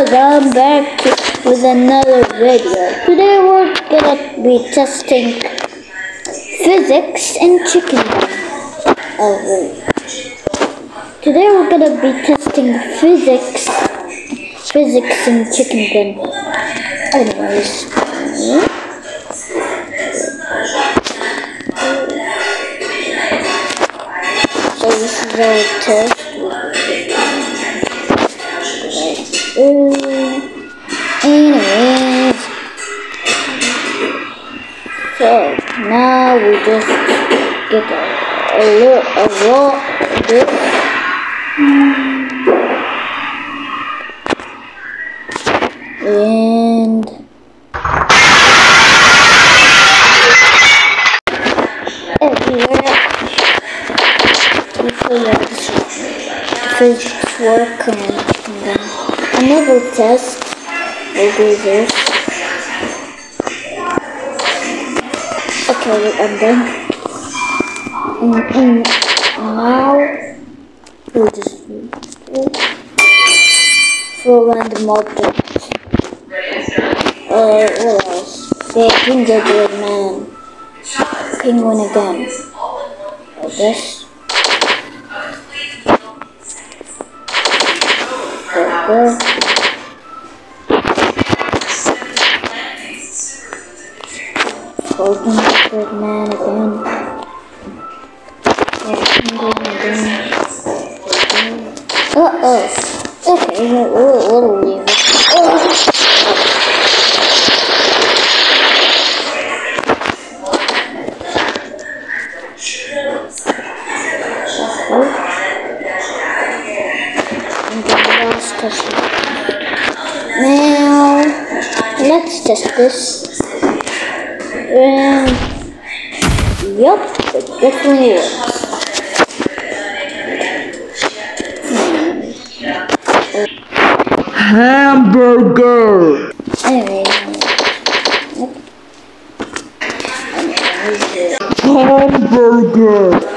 guys, I'm back with another video. Today we're gonna be testing physics in chicken gun. Oh wait. Today we're gonna be testing physics in chicken gun. Anyways. So this is our test. Anyways, so now we just get a raw bit. And everywhere. Hopefully the physics work and then another test will do this. Okay, I'm done. And now we'll just throw random objects. What else? The gingerbread man. Penguin again. Like this. There. Gingerbread man again. Okay, we'll leave it. Now, let's test this. Yup, it definitely works. Hamburger! Anyway, Hamburger!